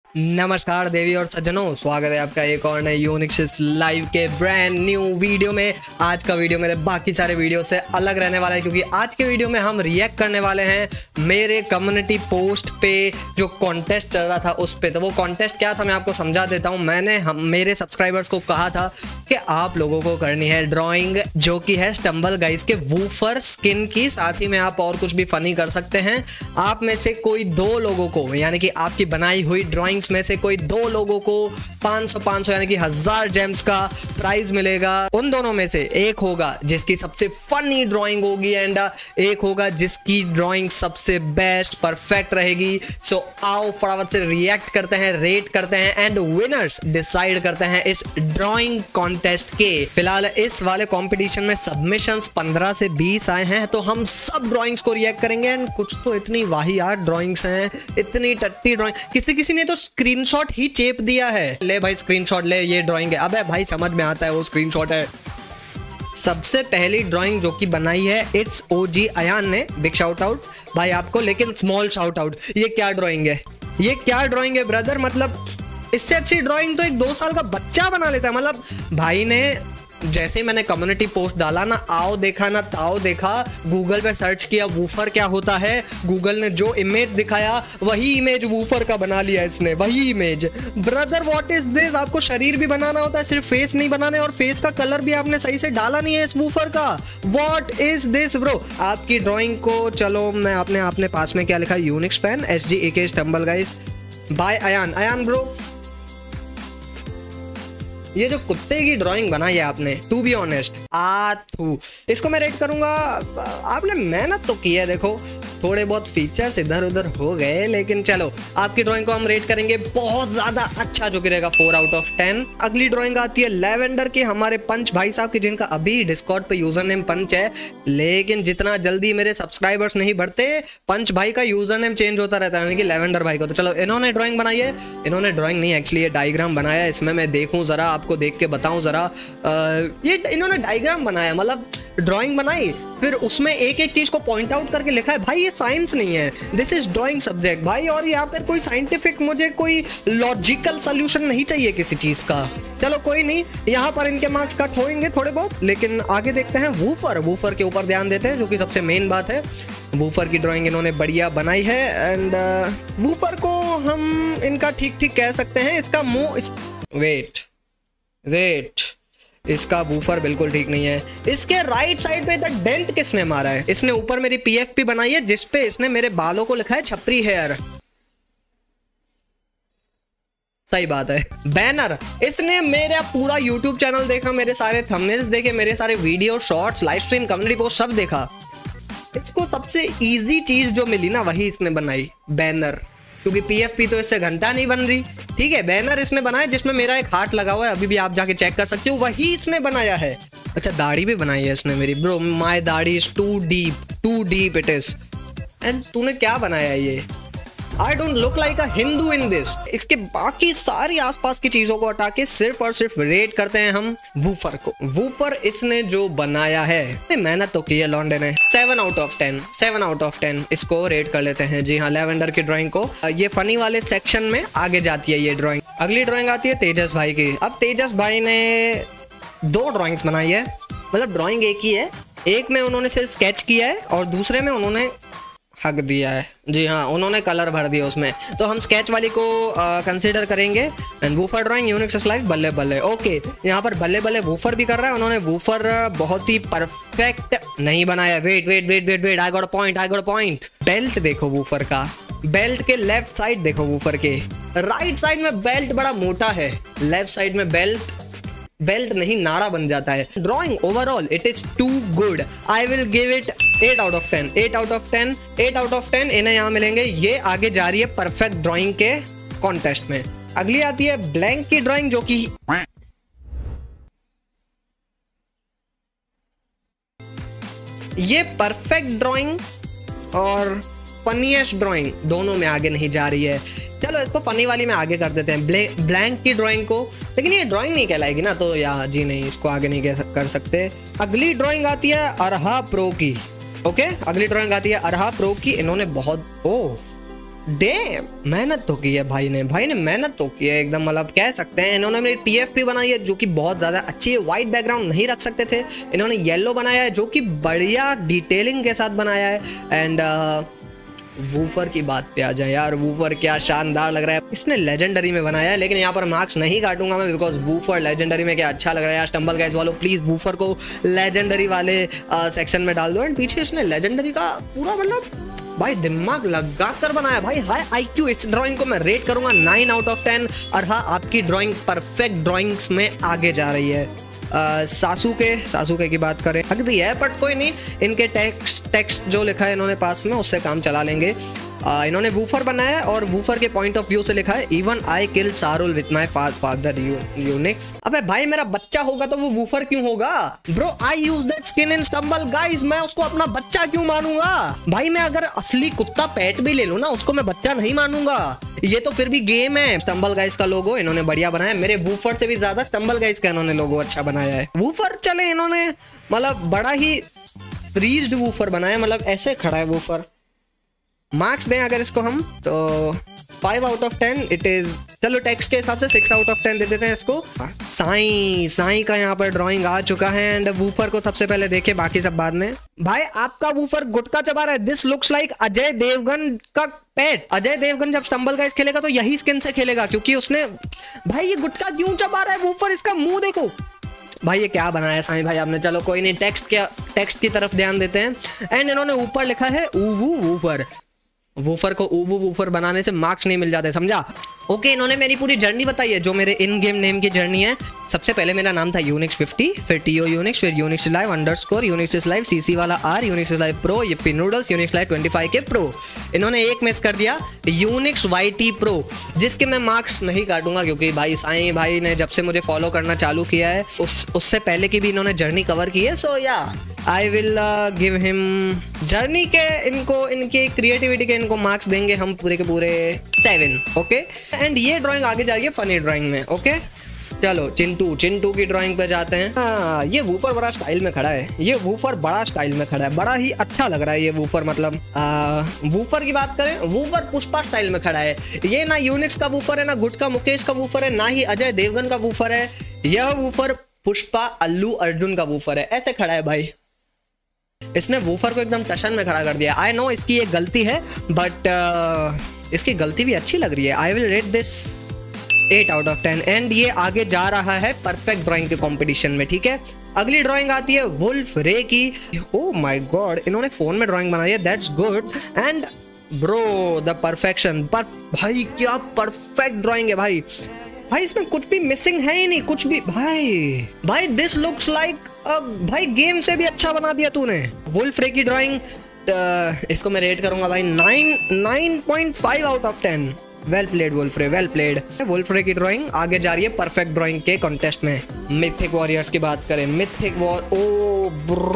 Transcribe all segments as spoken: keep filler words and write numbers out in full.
नमस्कार देवी और सज्जनों, स्वागत है आपका एक और नए यूनिक्स लाइव के ब्रांड न्यू वीडियो में। आज का वीडियो मेरे बाकी सारे वीडियो से अलग रहने वाला है क्योंकि आज के वीडियो में हम रिएक्ट करने वाले हैं मेरे कम्युनिटी पोस्ट पे जो कॉन्टेस्ट चल रहा था उस पे। तो वो कॉन्टेस्ट क्या था मैं आपको समझा देता हूँ। मैंने हम मेरे सब्सक्राइबर्स को कहा था कि आप लोगों को करनी है ड्रॉइंग जो कि है स्टम्बल गाइस के वूफर स्किन की। साथ ही में आप और कुछ भी फनी कर सकते हैं। आप में से कोई दो लोगों को, यानी कि आपकी बनाई हुई ड्रॉइंग में से कोई दो लोगों को पाँच सौ पाँच सौ यानी कि हजार जेम्स का प्राइज मिलेगा। उन दोनों में से एक होगा जिसकी सबसे फनी ड्राइंग होगी एंड एक होगा जिसकी ड्राइंग सबसे बेस्ट परफेक्ट रहेगी। सो आओ फटाफट से रिएक्ट करते हैं, रेट करते हैं एंड विनर्स डिसाइड करते हैं इस ड्राइंग कॉन्टेस्ट के। फिलहाल इस वाले कंपटीशन में सबमिशंस पंद्रह से बीस आए हैं तो हम सब ड्राइंग्स को रिएक्ट करेंगे। एंड कुछ तो इतनी वाहियात ड्राइंग्स हैं, इतनी टट्टी ड्राइंग, किसी किसी ने तो स्क्रीनशॉट ही चेप दिया है। ले भाई स्क्रीनशॉट ले, ये ड्राइंग है। अबे भाई समझ में आता है वो स्क्रीनशॉट है। सबसे पहली ड्राइंग जो कि बनाई है इट्स ओजी अयान ने, बिग शाउट आउट भाई आपको, लेकिन स्मॉल शाउट आउट। ये क्या ड्राइंग है, ये क्या ड्राइंग है ब्रदर? मतलब इससे अच्छी ड्राइंग तो एक दो साल का बच्चा बना लेता है। मतलब भाई ने जैसे ही मैंने कम्युनिटी पोस्ट डाला ना, आओ देखा ना ताओ देखा, गूगल पे सर्च किया वूफर क्या होता है, गूगल ने जो इमेज दिखाया वही इमेज वूफर का बना लिया इसने, वही image. Brother what is this? आपको शरीर भी बनाना होता है, सिर्फ फेस नहीं बनाने, और फेस का कलर भी आपने सही से डाला नहीं है इस वूफर का। What is this bro? आपकी ड्रॉइंग को चलो मैं अपने अपने पास में क्या लिखा, Uniques fan S G A के Stumble Guys by Ayaan. Ayaan bro, ये जो कुत्ते की ड्राइंग बनाई है आपने, टू बी ऑनेस्ट आ थू, इसको मैं रेट करूंगा। आपने मेहनत तो की है, देखो थोड़े बहुत फीचर्स इधर उधर हो गए, लेकिन चलो आपकी ड्राइंग को हम रेट करेंगे बहुत ज्यादा अच्छा, जो कि रहेगा फोर आउट ऑफ टेन। अगली ड्राइंग आती है लेवेंडर के, हमारे पंच भाई साहब की, जिनका अभी डिस्कॉर्ड पे यूजर नेम पंच है, लेकिन जितना जल्दी मेरे सब्सक्राइबर्स नहीं बढ़ते पंच भाई का यूजर नेम चेंज होता रहता है, यानी कि लेवेंडर भाई को। तो चलो इन्होंने ड्राइंग बनाई है, इन्होंने ड्राइंग नहीं एक्चुअली ये डायग्राम बनाया है। इसमें मैं देखूं जरा, आपको देख के बताऊं जरा। आ, ये इन्होंने डायग्राम बनाया, मतलब ड्राइंग बनाई फिर उसमें एक एक चीज को पॉइंट आउट करके लिखा है। भाई ये साइंस नहीं है, दिस इज ड्राइंग सब्जेक्ट भाई। और यहाँ पर कोई साइंटिफिक, मुझे कोई लॉजिकल सोल्यूशन नहीं चाहिए किसी चीज का। चलो कोई नहीं, यहाँ पर इनके मार्क्स कट होंगे थोड़े बहुत, लेकिन आगे देखते हैं। वूफर वूफर के ऊपर ध्यान देते हैं, जो कि सबसे मेन बात है। वूफर की ड्राइंग इन्होंने बढ़िया बनाई है एंड वूफर को हम इनका ठीक ठीक कह सकते हैं। इसका मुंह इस... वेट वेट इसका वूफर बिल्कुल ठीक नहीं है। इसके राइट साइड पे इधर डेंट किसने मारा है? इसने ऊपर मेरी पीएफपी बनाई है जिसपे इसने मेरे बालों को लिखा है छपरी हेयर। सही बात है। बैनर, इसने मेरा पूरा यूट्यूब चैनल देखा, मेरे सारे थंबनेल्स देखे, मेरे सारे video shorts, live stream, community post सब देखा। इसको सबसे इजी चीज जो मिली ना वही इसने बनाई, बैनर। क्योंकि पीएफपी तो इससे घंटा नहीं बन रही, ठीक है। बैनर इसने बनाया जिसमें मेरा एक हार्ट लगा हुआ है, अभी भी आप जाके चेक कर सकते हो, वही इसने बनाया है। अच्छा दाढ़ी भी बनाई है इसने मेरी। ब्रो माय दाढ़ी is too deep, too deep it is. And तूने क्या बनाया ये? I don't look like a Hindu in this। इसके बाकी सारी आसपास की चीजों को हटा के सिर्फ और सिर्फ रेट करते हैं हम वूफर को। वूफर इसने जो बनाया है, मेहनत तो की है लॉन्डे ने। Seven out of ten, seven out of ten इसको रेट कर लेते हैं। जी हाँ, लेवेंडर की ड्राइंग को। ये फनी वाले सेक्शन में आगे जाती है ये ड्राइंग। अगली ड्राइंग आती है तेजस भाई की। अब तेजस भाई ने दो ड्राइंग्स बनाई है, मतलब ड्राइंग एक ही है। एक में उन्होंने सिर्फ स्केच किया है और दूसरे में उन्होंने हक दिया है। जी हाँ, उन्होंने कलर भर दिया उसमें, तो हम स्केच वाली को कंसीडर करेंगे। And woofer drawing Unix live बल्ले बल्ले। ओके, यहाँ पर बल्ले बल्ले वूफर भी कर रहा है। उन्होंने वूफर बहुत ही परफेक्ट नहीं बनाया। Wait wait wait wait wait I got a point, I got a point. Belt देखो वूफर का, बेल्ट के लेफ्ट साइड देखो वूफर के, राइट साइड में बेल्ट बड़ा मोटा है, लेफ्ट साइड में बेल्ट बेल्ट नहीं नाड़ा बन जाता है। Drawing overall it is too good, I will give it eight out of ten, eight out of ten, eight out of ten इन्हें यहाँ मिलेंगे। ये आगे जा रही है परफेक्ट ड्राइंग के कॉन्टेस्ट में। अगली आती है ब्लैंक की ड्राइंग, जो कि ये परफेक्ट ड्राइंग और फनीएस्ट ड्राइंग दोनों में आगे नहीं जा रही है। चलो इसको फनी वाली में आगे कर देते हैं, ब्लैंक की ड्राइंग को, लेकिन ये ड्राइंग नहीं कहलाएगी ना, तो या जी नहीं, इसको आगे नहीं कर सकते। अगली ड्राइंग आती है अरहा प्रो की। ओके, अगली ड्राइंग आती है अरहा प्रो की। इन्होंने बहुत ओ डैम, मेहनत तो की है भाई ने भाई ने मेहनत तो की है एकदम, मतलब कह सकते हैं। इन्होंने मेरी पीएफपी बनाई है जो कि बहुत ज़्यादा अच्छी है। वाइट बैकग्राउंड नहीं रख सकते थे, इन्होंने येलो बनाया है जो कि बढ़िया डिटेलिंग के साथ बनाया है। एंड वूफर की बात पे आ जाए यार, वूफर क्या शानदार लग रहा है। इसने लेजेंडरी में बनाया है, लेकिन यहाँ पर मार्क्स नहीं काटूंगा मैं, बिकॉज वूफर लेजेंडरी में क्या अच्छा लग रहा है यार। स्टम्बल गाइस वालों प्लीज वूफर को लेजेंडरी वाले सेक्शन में डाल दो। एंड पीछे इसने लेजेंडरी का पूरा मतलब भाई दिमाग लगा कर बनाया भाई। हाई आईक्यू, इस ड्राइंग को मैं रेट करूंगा नाइन आउट ऑफ टेन। और हाँ, आपकी ड्राइंग परफेक्ट ड्राइंग्स में आगे जा रही है। Uh, सासुके सासुके की बात करें हक दी है, बट कोई नहीं, इनके टेक्स्ट टेक्स्ट जो लिखा है इन्होंने पास में उससे काम चला लेंगे। uh, इन्होंने वूफर बनाया है और वूफर के पॉइंट ऑफ व्यू से लिखा है इवन आई किल्ड सारुल विथ माय फादर यूनिक्स। अबे भाई मेरा बच्चा होगा तो वो वूफर क्यों होगा bro? I use that skin in stumble guys, मैं उसको अपना बच्चा क्यों मानूंगा भाई? मैं अगर असली कुत्ता पेट भी ले लूं ना, उसको मैं बच्चा नहीं मानूंगा। ये तो फिर भी गेम है। स्टम्बल गाइस का लोगो इन्होंने बढ़िया बनाया, मेरे वूफर से भी ज्यादा स्टम्बल गाइस का इन्होंने लोगो अच्छा बनाया है। वूफर चले इन्होंने मतलब बड़ा ही फ्रीज्ड वूफर बनाया, मतलब ऐसे खड़ा है वूफर। मार्क्स दें अगर इसको हम तो five out of ten it is. चलो टेक्स्ट के हिसाब से सिक्स आउट ऑफ टेन दे देते हैं इसको। साई साई का यहाँ पर ड्राइंग आ चुका है। एंड वूफर को सबसे पहले देखे, बाकी सब बाद में। भाई आपका वूफर गुटका चबा रहा है। This looks like Ajay Devgan का पेट। अजय देवगन जब स्टम्बल गाइस खेलेगा तो यही स्किन से खेलेगा, क्योंकि उसने भाई ये गुटका क्यों चबा रहा है वूफर? इसका मुंह देखो भाई, ये क्या बनाया है साईं भाई आपने। चलो कोई नहीं, टेक्स्ट के टेक्स्ट की तरफ ध्यान देते हैं। एंड इन्होंने ऊपर लिखा है ऊवू वूफर। वूफर को ऊवू वूफर बनाने से मार्क्स नहीं मिल जाते, समझा? ओके okay, इन्होंने मेरी पूरी जर्नी बताई है, जो मेरे इन गेम नेम की जर्नी है। सबसे पहले मेरा नाम था यूनिक्स फिफ्टी, फिर टीओ यूनिक्स, फिर Unix live underscore, Unix live CC वाला आर, यूनिक्स लाइव प्रो, ये noodles, Unix live twenty five के प्रो। इन्होंने एक मिस कर दिया, यूनिक्स वाईटी प्रो, जिसके मैं मार्क्स नहीं काटूंगा, क्योंकि भाई साईं भाई ने जब से मुझे फॉलो करना चालू किया है उस उससे पहले की भी इन्होंने जर्नी कवर की है। So yeah I will give him journey के, इनको इनकी क्रिएटिविटी के इनको मार्क्स देंगे हम पूरे के पूरे सेवन। ओके, एंड ये ड्राइंग आगे जा रही है फनी ड्राइंग में। Okay okay? चलो चिंटू चिंटू की ड्राइंग पे जाते हैं। हाँ, ये वूफर बड़ा स्टाइल में खड़ा है। ये वूफर बड़ा स्टाइल में खड़ा है, बड़ा ही अच्छा लग रहा है ये वूफर। मतलब आ, वूफर की बात करें, वूफर पुष्पा स्टाइल में खड़ा है। ये ना यूनिक्स का वूफर है, ना गुटका मुकेश का वूफर है, ना ही अजय देवगन का वूफर है। यह वूफर पुष्पा अल्लू अर्जुन का वूफर है, ऐसे खड़ा है भाई। इसने वूफर को एकदम टशन में खड़ा कर दिया। आई नो इसकी एक गलती है, बट uh, इसकी गलती भी अच्छी लग रही है। I will rate this eight out of ten. And ये आगे जा रहा है परफेक्ट ड्राइंग के कंपटीशन में। ठीक है, अगली ड्राइंग आती है वुल्फ रे की। ओह माय गॉड, इन्होंने फोन में ड्राइंग बनाई है, that's good. And bro the perfection, पर भाई क्या परफेक्ट ड्राइंग है भाई। भाई इसमें कुछ भी मिसिंग है ही नहीं, कुछ भी। भाई भाई दिस लुक्स लाइक भाई गेम से भी अच्छा बना दिया तूने। वुल्फ रे की ड्राइंग, इसको मैं रेट करूंगा भाई nine nine point five out of ten. Well played wolf ray, well played. Wolf ray की ड्राइंग आगे जा रही है परफेक्ट ड्राइंग के कॉन्टेस्ट में। मिथिक वॉरियर्स की बात करें, मिथिक वॉर, ओ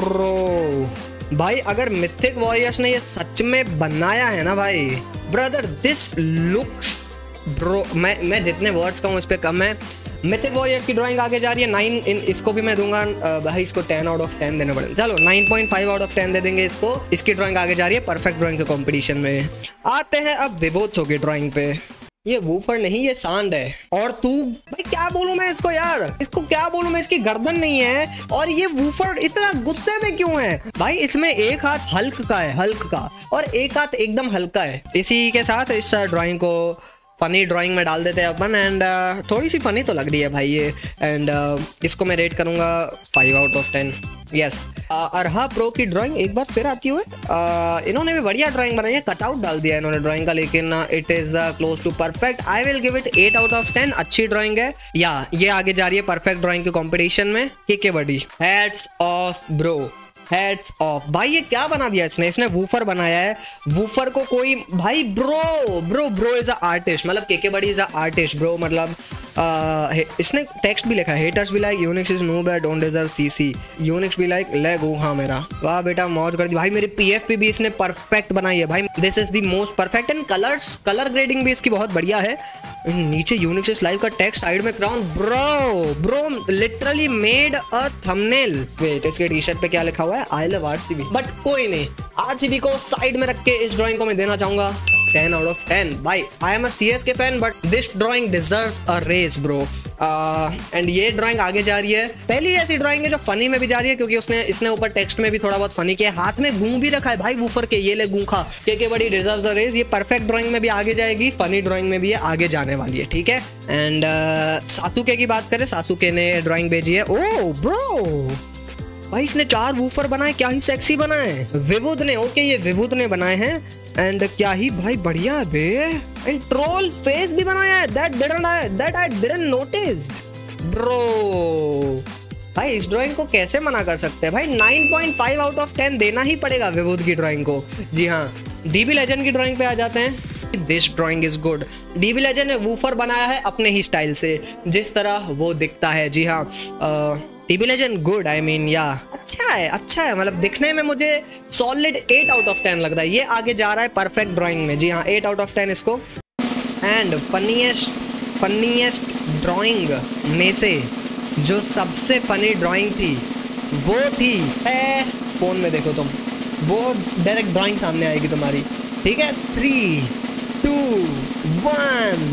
ब्रो भाई, अगर मिथिक वॉरियर्स ने ये सच में बनाया है ना भाई, ब्रदर दिस लुक्स ब्रो, मैं मैं जितने वर्ड्स कहूँ इस पे कम है। मिथिक वॉरियर्स की ड्राइंग आगे जा रही है नाइन। इन इसको भी मैं दूंगा भाई, इसको टेन आउट ऑफ टेन देने पड़ेगा। चलो nine point five out of ten दे देंगे इसको। इसकी ड्राइंग आगे जा रही है परफेक्ट ड्राइंग के कंपटीशन में। आते हैं अब विभोत्सव की ड्राइंग पे। ये वूफर नहीं, ये सांड है। और तू भाई क्या बोलूं मैं इसको यार, इसको क्या बोलूं मैं, इसकी गर्दन नहीं है और ये वूफर इतना गुस्से में क्यों है भाई? इसमें एक हाथ हल्क का है, हल्क का, और एक हाथ एकदम हल्का है। इसी के साथ इस ड्राइंग को फनी ड्राइंग में डाल देते हैं अपन। एंड uh, थोड़ी सी फनी तो लग रही है भाई ये। एंड uh, इसको मैं रेट करूंगा five out of ten. Yes, अरहा प्रो की ड्राइंग एक बार फिर आती हुई। uh, इन्होंने भी बढ़िया ड्राइंग बनाई है, कटआउट डाल दिया है इन्होंने ड्राइंग का, लेकिन it is the close to perfect. I will give it eight out of ten. अच्छी ड्राइंग है। या ये आगे जा रही है परफेक्ट ड्राइंग के कॉम्पिटिशन में। के बड़ी hats off bro, heads off. भाई ये क्या बना दिया इसने? इसने वूफर बनाया है। वूफर को कोई भाई bro bro bro is a artist, मतलब केके बड़ी इज अ आर्टिस्ट ब्रो। मतलब आ, इसने टेक्स्ट भी लिखा है, हेटर्स भी like Unix is noob and don't deserve CC, Unix भी लाइक ले गो। हाँ मेरा वाह बेटा, मौज कर दी भाई। मेरी पीएफपी भी इसने परफेक्ट बनाई है भाई। This is the most perfect. And colours, colour grading भी इसकी बहुत बढ़िया है। नीचे यूनिक्स इज लाइव का टेक्स्ट, साइड में crown. Bro bro literally made a thumbnail. Wait, इसके टी शर्ट पे क्या लिखा हुआ है? I love RCB. बट कोई नहीं, आरसीबी को साइड में रख के इस ड्राइंग को मैं देना चाहूंगा टेन आउट ऑफ टेन भाई। I am a C S K fan but this drawing deserves a race bro. And ये ड्राइंग आगे जा रही है, पहली ऐसी ड्राइंग है जो फनी में भी जा रही है क्योंकि उसने इसने ऊपर टेक्स्ट में भी थोड़ा बहुत फनी किया, हाथ में गूं भी रखा है भाई वूफर के, ये ले गूं खा के के बड़ी डिजर्व्स अ रेस। ये परफेक्ट ड्राइंग में भी आगे जाएगी, फनी ड्राइंग में भी ये आगे जाने वाली है, ठीक है। एंड uh, सासुके की बात करें, सासुके ने ड्राइंग भेजी है। ओ ब्रो भाई इसने चार वूफर बनाए, क्या ही सेक्सी बनाए। विवुद ने, ओके ये विवुद ने बनाए हैं। एंड क्या ही भाई बढ़िया है बे। एंड ट्रोल फेस भी बनाया है, that didn't I that I didn't notice bro. भाई इस ड्राइंग को कैसे मना कर सकते हैं भाई, nine point five out of ten देना ही पड़ेगा विवुद की ड्राइंग को। जी हाँ, डीबी लेजेंड की ड्राइंग पे आ जाते हैं। This drawing is good. DB legend ने वूफर बनाया है अपने ही स्टाइल से, जिस तरह वो दिखता है। जी हाँ, DB legend good, I mean yeah अच्छा है, अच्छा है, मतलब दिखने में मुझे solid eight out of ten लग रहा है। ये आगे जा रहा है परफेक्ट ड्राइंग में। जी हाँ, एट आउट ऑफ टेन इसको। एंड फनीएस्ट फनीएस्ट ड्राइंग में से जो सबसे फनी ड्राइंग थी वो थी है, फोन में देखो तुम, वो डायरेक्ट ड्राइंग सामने आएगी तुम्हारी, ठीक है। थ्री टू वन,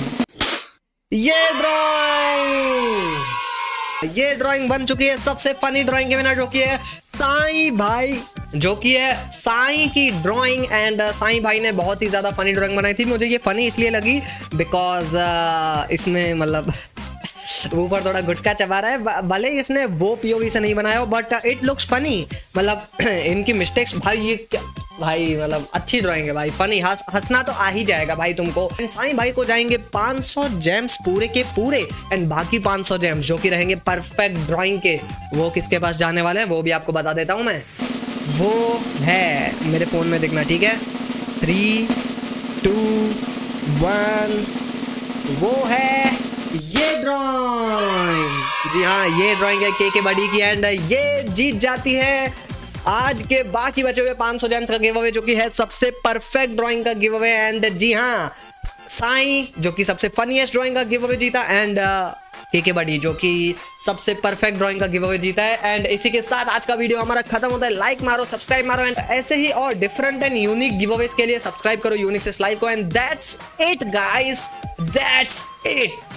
ये ड्राइंग ये ड्राइंग बन चुकी है सबसे फनी ड्राइंग के विनर, जो कि है साईं भाई, जो कि है साईं की ड्राइंग। एंड साईं भाई ने बहुत ही ज़्यादा फनी ड्राइंग बनाई थी। मुझे ये फनी इसलिए लगी बिकॉज uh, इसमें मतलब ऊपर थोड़ा गुटखा चबा रहा है, भले इसने वो पीओवी से नहीं बनाया हो बट इट लुक्स फनी। मतलब इनकी मिस्टेक्स भाई, ये क्या भाई, मतलब अच्छी ड्राइंग है भाई, फनी, हंस हंसना तो आ ही जाएगा भाई तुमको। एंड साईं भाई को जाएंगे पाँच सौ जेम्स पूरे के पूरे। एंड बाकी पाँच सौ जेम्स जो कि रहेंगे परफेक्ट ड्राइंग के, वो किसके पास जाने वाले हैं वो भी आपको बता देता हूँ मैं। वो है मेरे फोन में दिखना, ठीक है। थ्री टू वन, वो है ये ड्राइंग। जी हाँ, ये ड्राइंग है के के बड़ी की। एंड ये जीत जाती है आज के बाकी बचे हुए पाँच सौ जेम्स का गिव अवे, जो कि है सबसे परफेक्ट ड्राइंग का गिव अवे। एंड जी हाँ, साईं जो कि सबसे फनीएस्ट ड्राइंग का गिव अवे जीता, एंड के के बड़ी जो कि सबसे परफेक्ट ड्राइंग का गिव अवे जीता है। एंड इसी के साथ आज का वीडियो हमारा खत्म होता है। लाइक मारो, सब्सक्राइब मारो, एंड ऐसे ही और different and unique giveaways के लिए सब्सक्राइब करो यूनिक्सिस लाइव को। And that's it guys, that's it.